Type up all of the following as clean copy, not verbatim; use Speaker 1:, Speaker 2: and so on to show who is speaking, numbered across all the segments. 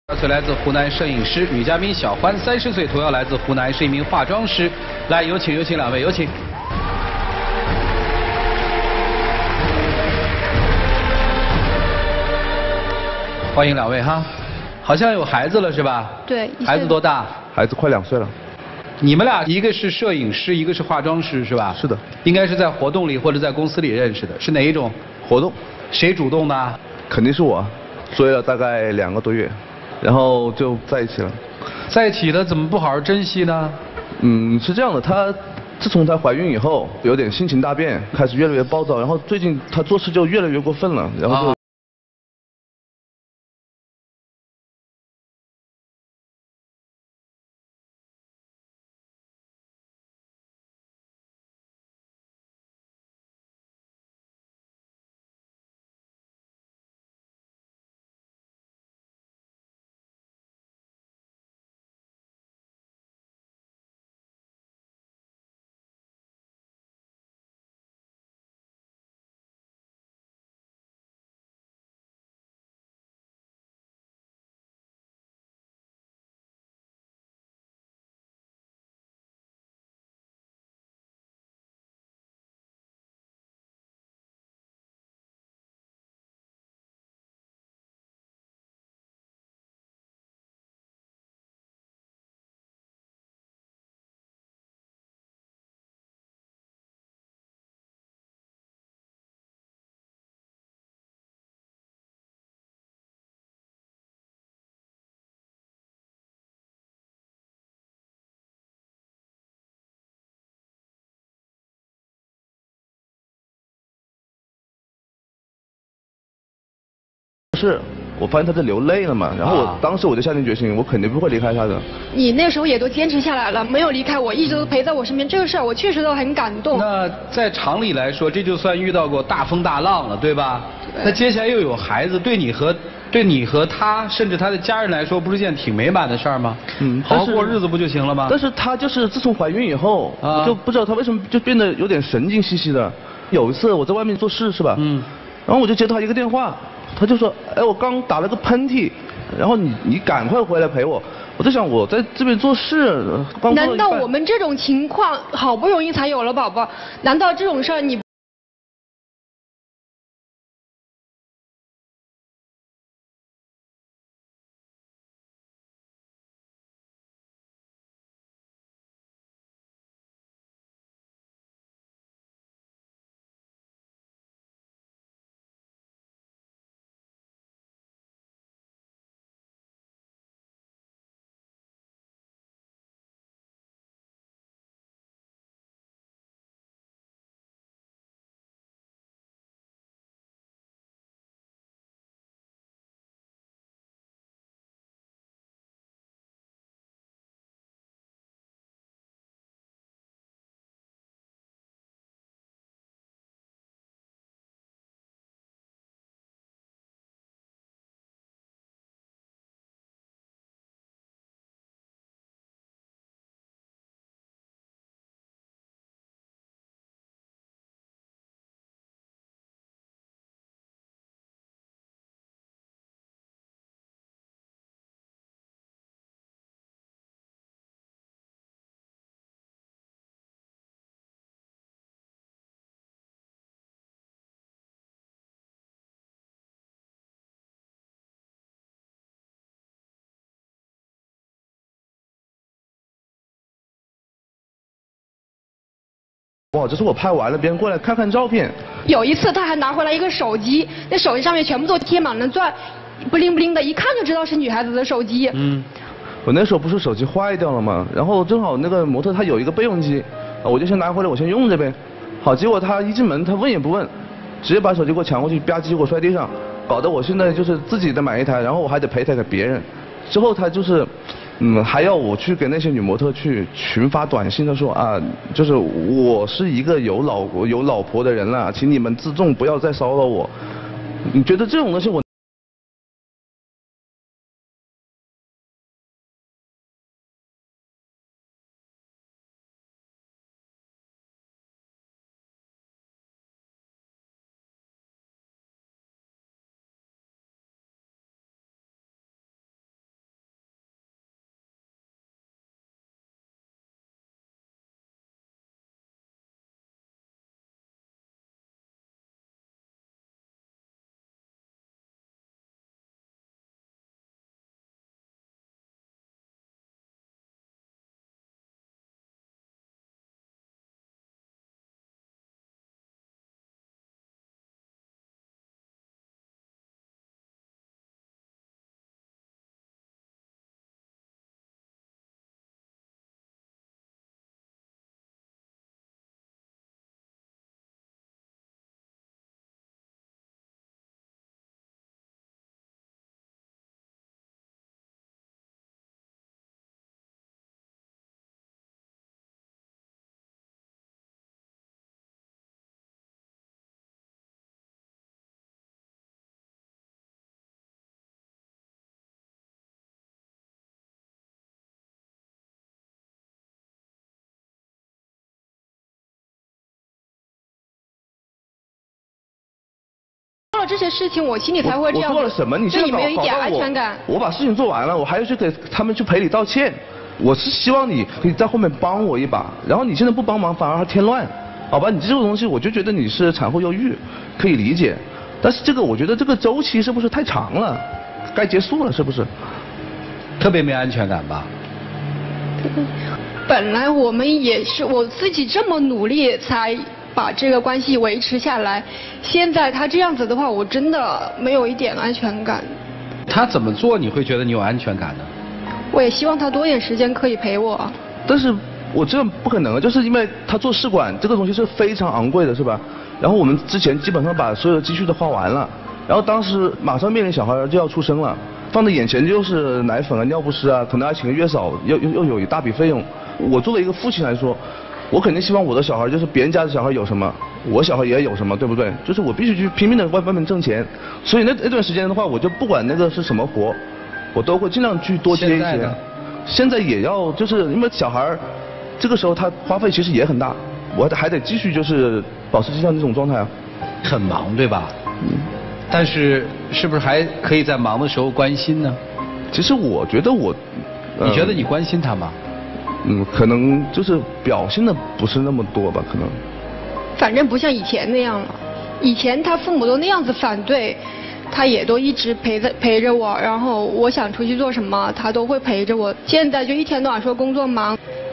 Speaker 1: 岁来自湖南摄影师，女嘉宾小欢30岁，同样来自湖南，是一名化妆师。来，有请两位，有请。欢迎两位哈，好像有孩子了是吧？
Speaker 2: 对。
Speaker 1: 孩子多大？
Speaker 3: 孩子快2岁了。
Speaker 1: 你们俩一个是摄影师，一个是化妆师是吧？
Speaker 3: 是的。
Speaker 1: 应该是在活动里或者在公司里认识的，是哪一种
Speaker 3: 活动？
Speaker 1: 谁主动的？
Speaker 3: 肯定是我，追了大概2个多月，然后就在一起了。
Speaker 1: 在一起了怎么不好好珍惜呢？
Speaker 3: 是这样的，自从她怀孕以后，有点性情大变，开始越来越暴躁，然后最近她做事就越来越过分了，然后就。是，我发现他在流泪了嘛，然后当时我就下定决心，我肯定不会离开他的。
Speaker 2: 你那时候也都坚持下来了，没有离开我，一直都陪在我身边，这个事儿我确实都很感动。
Speaker 1: 那在常理来说，这就算遇到过大风大浪了，对吧？对。那接下来又有孩子，对你和他，甚至他的家人来说，不是件挺美满的事儿吗？好好过日子不就行了吗？
Speaker 3: 但是他就是自从怀孕以后，我就不知道他为什么就变得有点神经兮兮的。有一次我在外面做事是吧？然后我就接到他一个电话。他就说，哎，我刚打了个喷嚏，然后你赶快回来陪我。我在想，我在这边做事，
Speaker 2: 难道我们这种情况好不容易才有了宝宝？难道这种事儿你？
Speaker 3: 哇，这是我拍完了，别人过来看看照片。
Speaker 2: 有一次他还拿回来一个手机，那手机上面全部都贴满了钻，不灵不灵的，一看就知道是女孩子的手机。
Speaker 3: 我那时候不是手机坏掉了吗？然后正好那个模特他有一个备用机，我就先拿回来，我先用着呗。好，结果他一进门，他问也不问，直接把手机给我抢过去，吧唧给我摔地上，搞得我现在就是自己得买一台，然后我还得赔他给别人。之后他就是。还要我去给那些女模特去群发短信，他说啊，就是我是一个有老婆的人了，请你们自重，不要再骚扰我。你觉得这种东西我？
Speaker 2: 这些事情，我心里才会这样。
Speaker 3: 我做了什么？你现在
Speaker 2: 对你没有一点安全感。
Speaker 3: 我把事情做完了，我还要去给他们去赔礼道歉。我是希望你可以在后面帮我一把，然后你现在不帮忙，反而还添乱，好吧？你这种东西，我就觉得你是产后忧郁，可以理解。但是这个，我觉得这个周期是不是太长了？该结束了，是不是？
Speaker 1: 特别没安全感吧？
Speaker 2: 本来我们也是我自己这么努力才把这个关系维持下来，现在他这样子的话，我真的没有一点安全感。
Speaker 1: 他怎么做你会觉得你有安全感呢？
Speaker 2: 我也希望他多点时间可以陪我。
Speaker 3: 但是我这不可能啊，就是因为他做试管这个东西是非常昂贵的，是吧？然后我们之前基本上把所有的积蓄都花完了，然后当时马上面临小孩就要出生了，放在眼前就是奶粉啊、尿不湿啊，可能还请个月嫂，又有一大笔费用。我作为一个父亲来说，我肯定希望我的小孩就是别人家的小孩有什么，我小孩也有什么，对不对？就是我必须去拼命的外面挣钱，所以那段时间的话，我就不管那个是什么活，我都会尽量去多接一些。现在也要就是因为小孩这个时候他花费其实也很大，我还得继续就是保持像这种状态啊。
Speaker 1: 很忙对吧？但是是不是还可以在忙的时候关心呢？
Speaker 3: 其实我觉得
Speaker 1: 你觉得你关心他吗？
Speaker 3: 可能就是表现的不是那么多吧，可能。
Speaker 2: 反正不像以前那样了，以前他父母都那样子反对，他也都一直陪着我，然后我想出去做什么，他都会陪着我。现在就一天到晚说工作忙。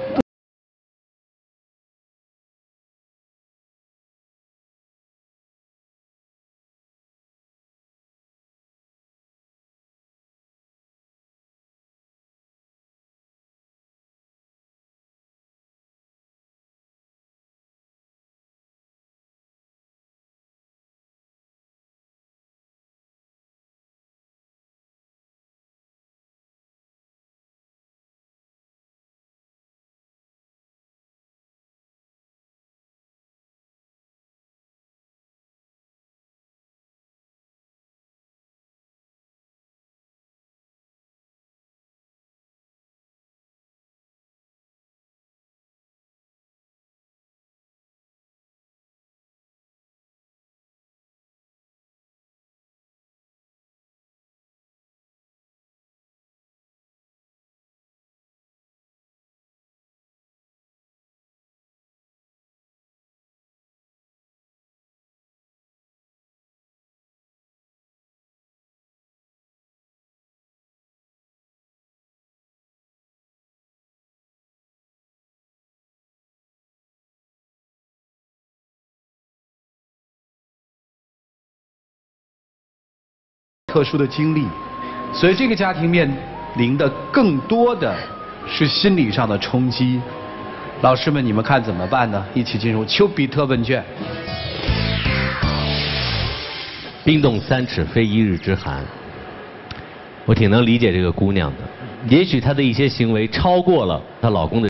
Speaker 1: 特殊的经历，所以这个家庭面临的更多的是心理上的冲击。老师们，你们看怎么办呢？一起进入丘比特问卷。
Speaker 4: 冰冻3尺非一日之寒，我挺能理解这个姑娘的，也许她的一些行为超过了她老公的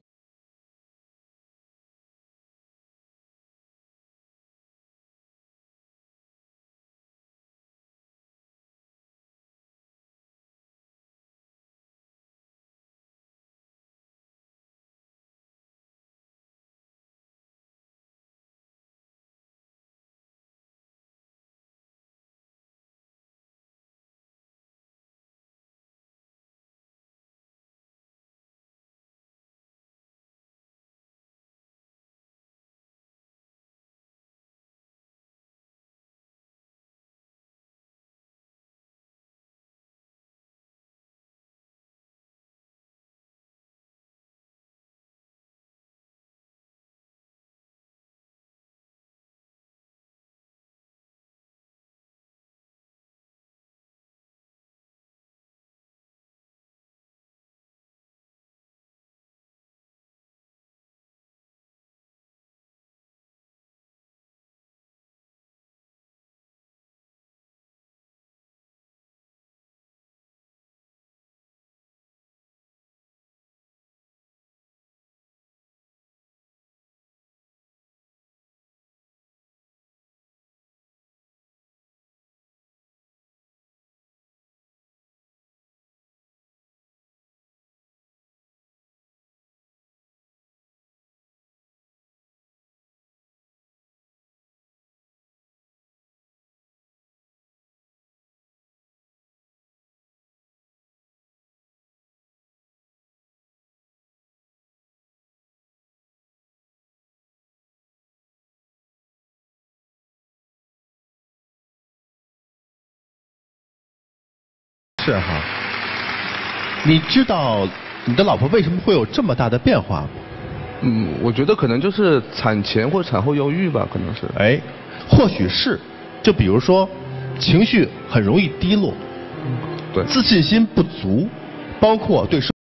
Speaker 5: 是哈。你知道你的老婆为什么会有这么大的变化吗？
Speaker 3: 我觉得可能就是产前或产后忧郁吧，可能是。
Speaker 5: 哎，或许是，就比如说，情绪很容易低落，
Speaker 3: 对，
Speaker 5: 自信心不足，包括对生。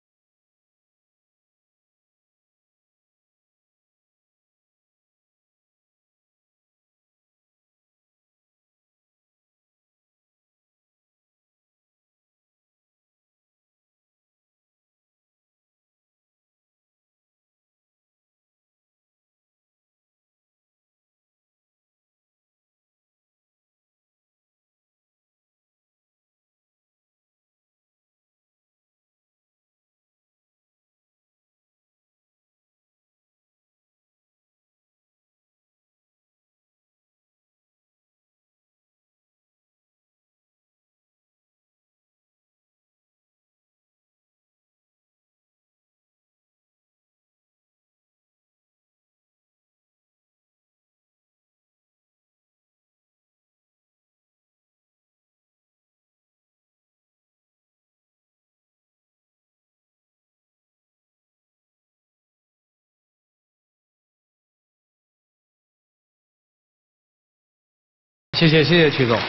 Speaker 1: 谢谢曲总。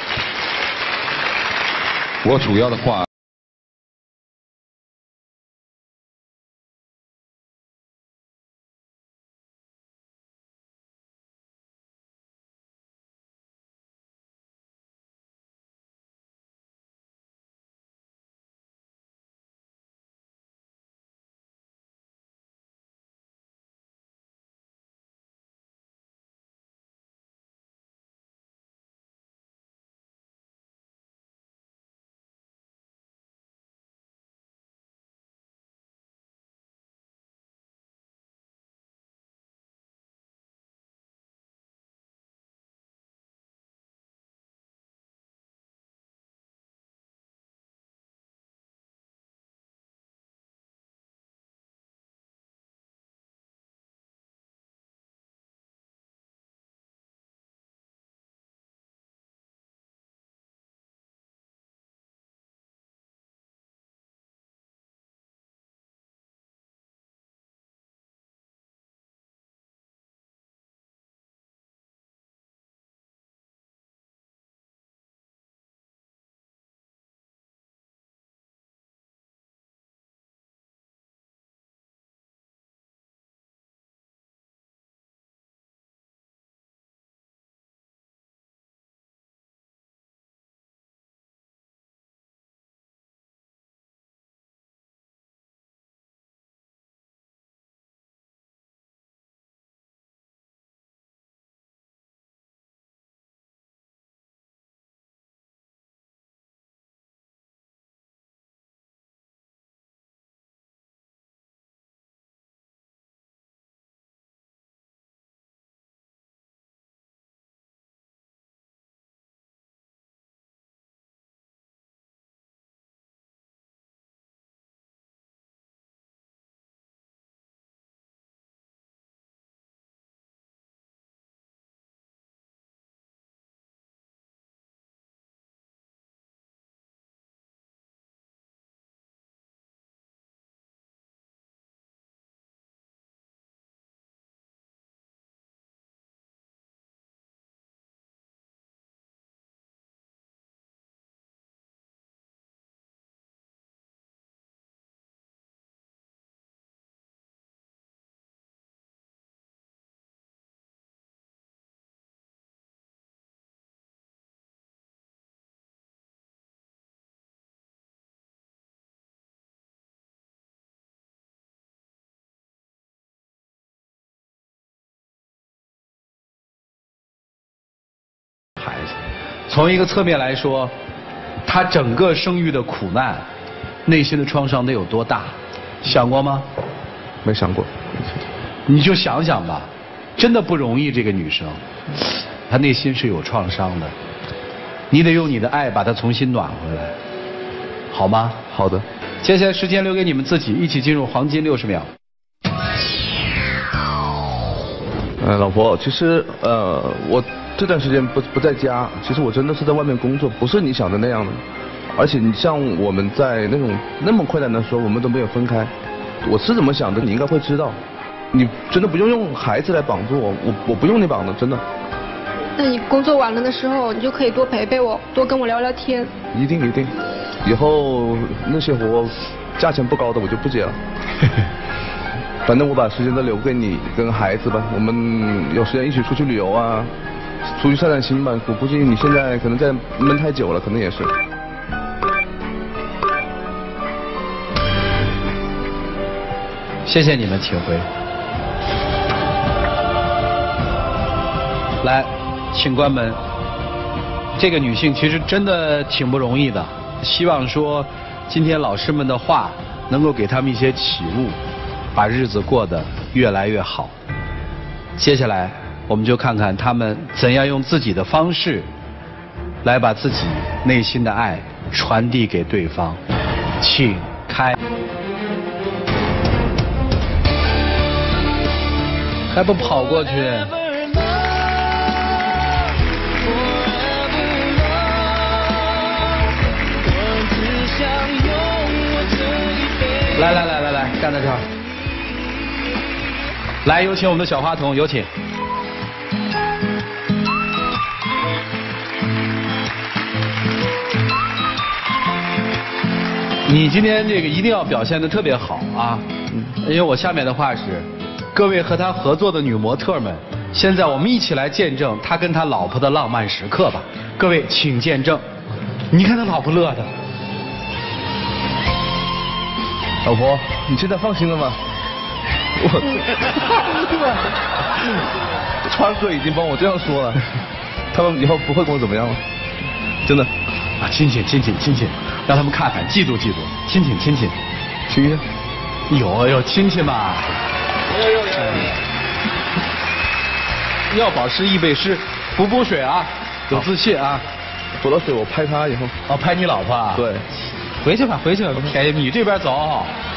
Speaker 6: 我主要的话。
Speaker 1: 孩子，从一个侧面来说，他整个生育的苦难，内心的创伤得有多大？想过吗？
Speaker 3: 没想过。
Speaker 1: 你就想想吧，真的不容易。这个女生，她内心是有创伤的，你得用你的爱把她重新暖回来，好吗？
Speaker 3: 好的。
Speaker 1: 接下来时间留给你们自己，一起进入黄金60秒。
Speaker 3: 老婆，其实我这段时间不在家，其实我真的是在外面工作，不是你想的那样的。 而且你像我们在那么困难的时候，我们都没有分开。我是怎么想的，你应该会知道。你真的不用孩子来绑住我，我不用你绑的，真的。
Speaker 2: 那你工作完了的时候，你就可以多陪陪我，多跟我聊聊天。
Speaker 3: 一定，以后那些活价钱不高的我就不接了。反正我把时间都留给你跟孩子吧，我们有时间一起出去旅游啊，出去散散心吧。我估计你现在可能在闷太久了，可能也是。
Speaker 1: 谢谢你们体会。来，请关门。这个女性其实真的挺不容易的，希望说今天老师们的话能够给他们一些启悟，把日子过得越来越好。接下来我们就看看他们怎样用自己的方式来把自己内心的爱传递给对方。请开。还不跑过去？来，站在这儿。来，有请我们的小花童，有请。你今天这个一定要表现得特别好啊！因为我下面的话是，各位和他合作的女模特们，现在我们一起来见证他跟他老婆的浪漫时刻吧。各位请见证，你看他老婆乐的。
Speaker 3: 老婆，你现在放心了吗？川哥已经帮我这样说了，他们以后不会跟我怎么样了，真的。
Speaker 1: 啊，亲亲，让他们看看，嫉妒，亲亲。有亲亲吧。要保湿易背湿，补水啊，有自信啊。
Speaker 3: 补了水我拍他以后。
Speaker 1: 哦，拍你老婆啊？
Speaker 3: 对。
Speaker 1: 回去吧，甜蜜，你这边走。